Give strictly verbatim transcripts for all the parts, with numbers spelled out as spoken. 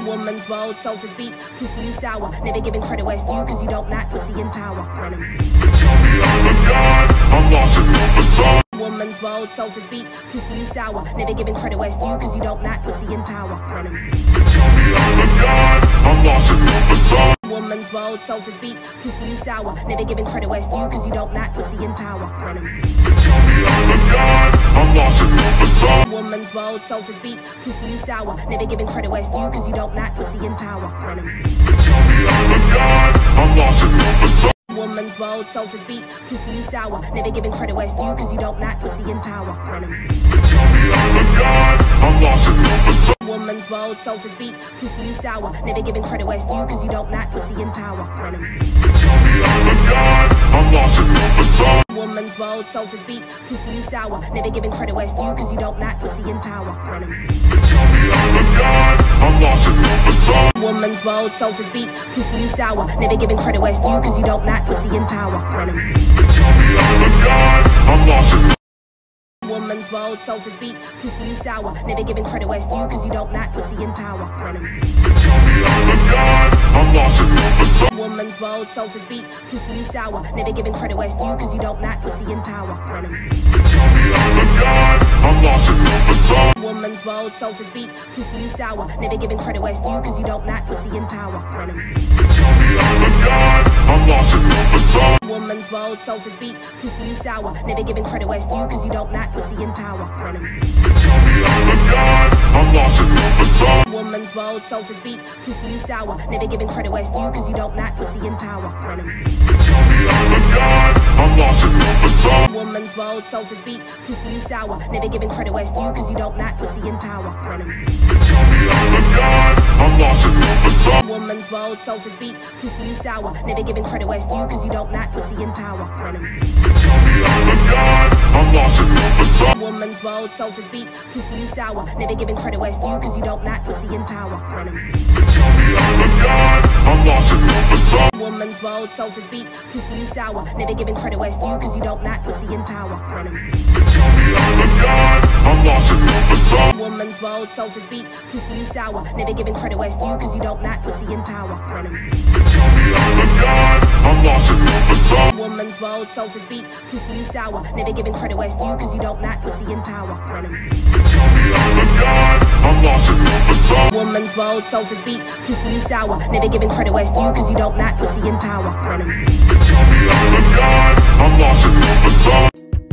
Woman's world, so to speak. Pussy you sour, never giving credit where it's due, cause you don't lack pussy in power. Venom. Tell me I'm a god, I'm lost in the sun. Woman's world, so to speak. Pussy you sour, never giving credit where it's due, cause you don't lack pussy in power. Venom. Tell me I'm a god, I'm lost in the sun. Woman's world, so to speak. Pussy you sour, never giving credit where it's due, cause you don't lack pussy in power. Venom. Tell me I'm a god, I'm lost in the sun. Woman's world, so to speak. Pussy you sour, never giving credit where it's due, cause you don't lack pussy in power. Venom. Tell me I'm a god, I'm lost in the sun. Woman's world, so to speak. Pussy you sour, never giving credit where it's due, cause you don't lack pussy in power. Venom. Tell me I'm a god, I'm lost in the sun. Woman's world, so to speak. Pussy you sour, never giving credit where it's due, cause you don't lack pussy in power. Venom. Tell me I'm a god, I'm lost in the sun. Woman's world, so to speak. Pussy you sour, never giving credit where it's due, cause you don't lack pussy in power. Venom. Tell me I'm a god, I'm lost in the sun. Woman's world, so to speak. Pussy you sour, never giving credit where it's due, cause you don't lack pussy in power. Venom. Tell me I'm a god, I'm lost in the Woman's world, so to speak. Pussy you sour, never giving credit where it's due, cause you don't lack pussy in power. Venom. Tell me I'm a god, I'm lost in the sun. Woman's world, so to speak. Pussy you sour, never giving credit where it's due, cause you don't lack pussy in power. Venom. Tell me I'm a god, I'm lost in the sun. Woman's world, so to speak. Pussy you sour, never giving credit where it's due, cause you don't lack pussy in power. Venom. Tell me I'm a god, I'm lost in the sun. Woman's world, so to speak. Pussy you sour, never giving credit where it's due, cause you don't lack pussy in power. Venom. Tell me I'm a god, I'm lost in the sun. Woman's world, so to speak. Pussy you sour, never giving credit where it's due, cause you don't lack pussy in power. Venom. Tell me I'm a god, I'm lost in the sun. Woman's world, so to speak. Pussy you sour, never giving credit where it's due, cause you don't lack pussy in power. Venom. Tell me I'm a god, I'm lost in the sun. Woman's world, so to speak. Pussy you sour, never giving credit where it's due, cause you don't lack pussy in power. Venom. Tell me I'm a god, I'm lost in the sun. Woman's world, so to speak. Pussy you sour, never giving credit where it's due, cause you don't lack pussy in power. Venom. Tell me I'm a god, I'm lost in the sun. Woman's world, so to speak. Pussy you sour, never giving credit where it's due, cause you don't lack pussy in power. Venom. Tell me I'm a god, I'm lost in the sun. Woman's world, so to speak. Pussy you sour, never giving credit where it's due, cause you don't lack pussy in power. Venom. Tell me I'm a god, I'm lost in the sun. Woman's world, so to speak. Pussy you sour, never giving credit where it's due, cause you don't lack pussy in power. Venom. Tell me I'm a god, I'm lost in the sun. Woman's world, so to speak. Pussy you sour, never giving credit where it's due, cause you don't lack pussy in power. Venom. Tell me I'm a god, I'm lost in the sun.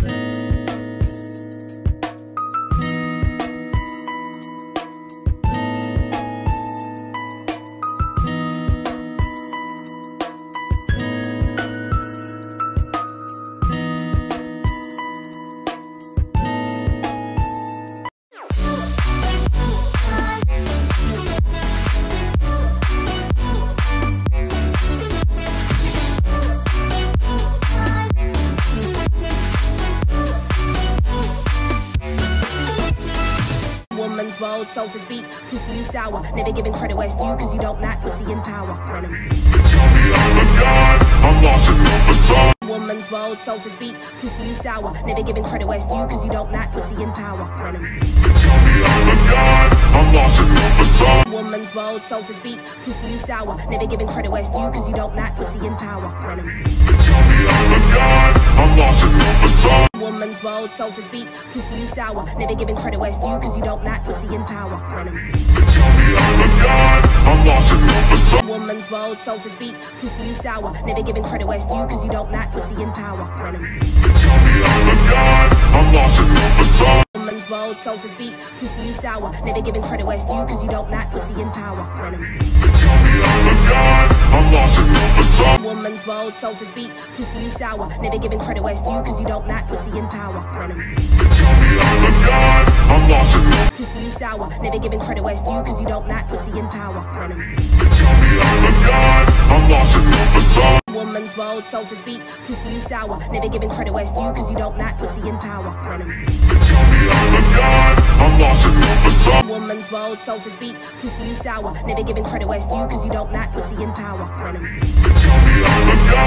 Woman's world, so to speak. Pussy you sour, never giving credit where it's due, cause you don't lack pussy in power. Venom. Tell me I'm a god, I'm lost in the sun. Woman's world, so to speak. Pussy you sour, never giving credit where it's due, cause you don't lack pussy in power. Venom. Tell me I'm a god, I'm lost in the sun. Woman's world, so to speak. Pussy you sour, never giving credit where it's due, cause you don't lack pussy in power. Venom. Tell me I'm a god, I'm lost in the sun. Woman's world, so to speak. Pussy you sour, never giving credit where it's due, cause you don't lack pussy in power. Venom. Tell me I'm a god, I'm lost in the sun. Woman's world, so to speak. Pussy you sour, never giving credit where it's due, cause you don't lack pussy in power. Venom. Tell me I'm a god, I'm lost in the sun. Woman's world, so to speak. Pussy you sour, never giving credit where it's due, cause you don't lack pussy in power. Venom. Tell me I'm a god, I'm lost in the sun. Woman's world, so to speak. Pussy you sour, never giving credit where it's due, cause you don't lack pussy in power. Venom. Tell me I'm a god, I'm lost in the Pussy you sour, never giving credit where it's due, cause you don't lack pussy in power. Venom. Tell me I'm a god, I'm lost in the sun. Woman's world, so to speak. Pussy you sour, never giving credit where it's due, cause you don't lack pussy in power. Venom. Tell me I'm a god, I'm lost in the sun. Woman's world, so to speak. Pussy you sour, never giving credit where it's due, cause you don't lack pussy in power. Venom. Tell me I'm a god,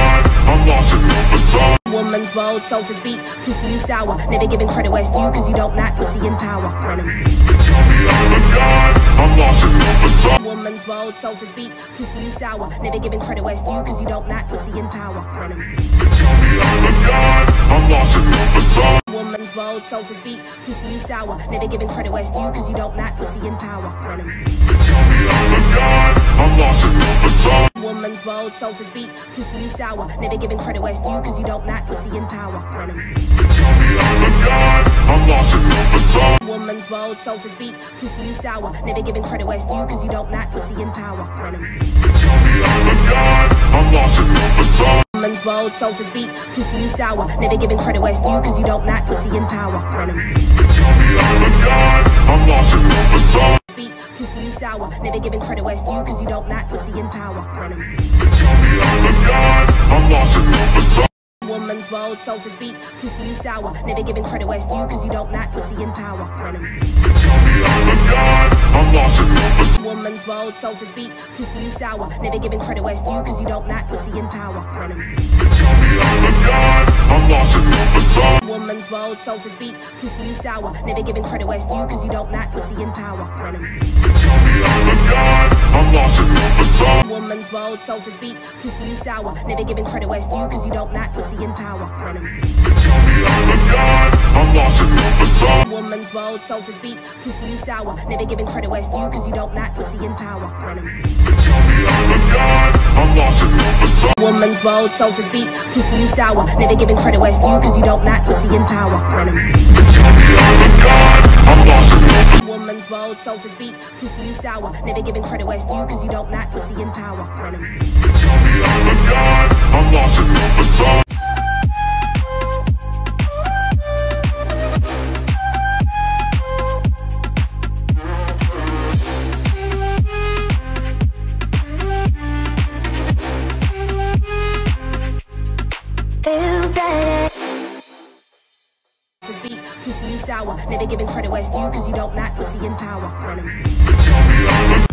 I'm lost in the facade. Woman's world, so to speak. Pussy, you sour. Never giving credit where it's due, cause you don't lack pussy in power. Venom. They tell me I'm a god. I'm lost in the facade. Woman's world, so to speak. Pussy, you sour. Never giving credit where it's due, cause you don't lack pussy in power. Venom. They tell me I'm a god. I'm lost in the facade. Woman's world, so to speak. Pussy, you sour. Never giving credit where it's due, cause you don't lack pussy in power. Venom. They tell me I'm a god. I'm lost in the facade. Woman's world, so to speak. Pussy, you sour. Never giving credit where it's due, cause you don't lack pussy in power. Venom. They tell me I'm a god. I'm lost in the facade. Woman's world, so to speak. Pussy, you sour. Never giving credit where it's due, cause you don't lack pussy in power. Venom. They tell me I'm a god. I'm lost in the facade. Woman's world, so to speak. Pussy, you sour. Never giving credit where it's due, cause you don't lack pussy in power. Venom. They tell me I'm a god. I'm lost in the facade. Speak. Pussy, you sour. Never giving credit where it's due, cause you don't lack pussy in power. Venom. They tell me I'm a god. I'm lost in the facade. Woman's world, so to speak. Pussy, you sour. Never giving credit where it's due, cause you don't lack pussy in power. Venom. They tell me I'm a god. I'm lost in the facade. Woman's world, so to speak. Pussy, you sour. Never giving credit where it's due, cause you don't lack pussy in power. Venom. They tell me I'm a god. I'm lost in the facade. Woman's world, so to speak. Pussy, you sour. Never giving credit where it's due, cause you don't lack pussy in power. Venom. They tell me I'm a god. I'm lost in the facade. Woman's world, so to speak. Pussy, you sour. Never giving credit where it's due, cause you don't lack pussy in power. Venom. They tell me I'm a god. I'm lost in the facade. Woman's world, so to speak. Pussy, you sour. Never giving credit where it's due, cause you don't lack pussy in power. Venom. They tell me I'm a god. I'm lost in the facade. Woman's world, so to speak. Pussy, you sour. Never giving credit where it's due, cause you don't lack pussy in power. Venom. They tell me I'm a god. I'm lost in the facade. Woman's world, so to speak. Pussy, you sour. Never giving credit where it's due, cause you don't lack pussy in power. Venom. They tell me I'm a god. I'm lost in the facade. Feel better. To speak. Pussy, you sour. Never giving credit where it's due, cause you don't lack pussy in power. Venom. They tell me I'm a